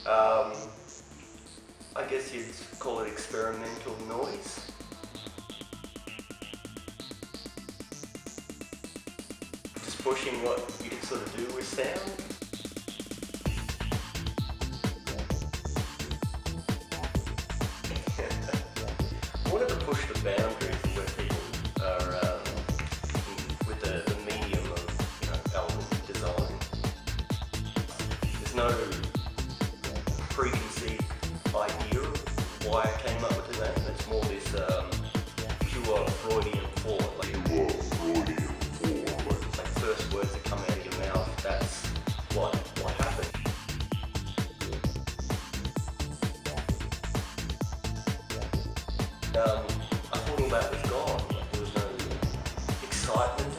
Um, I guess you'd call it experimental noise. Just pushing what you can sort of do with sound. I wanted to push the boundaries of where people are with the medium of album design. There's no preconceived idea of why I came up with the name. It's more this pure Freudian thought, like first words that come out of your mouth. That's what happened. I thought all that was gone. Like, there was no excitement